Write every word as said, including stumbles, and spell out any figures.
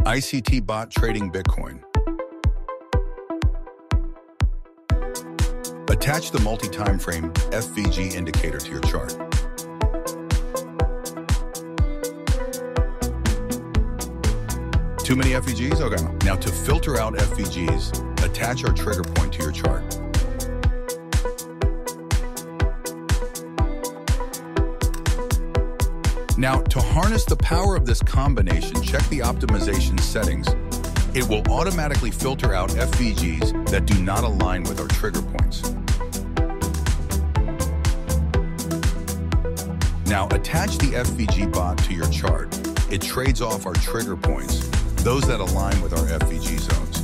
I C T Bot Trading Bitcoin. Attach the multi-time frame F V G indicator to your chart. Too many F V Gs? Okay. Now to filter out F V Gs, attach our trigger point to your chart. Now, to harness the power of this combination, check the optimization settings. It will automatically filter out F V Gs that do not align with our trigger points. Now, attach the F V G bot to your chart. It trades off our trigger points, those that align with our F V G zones.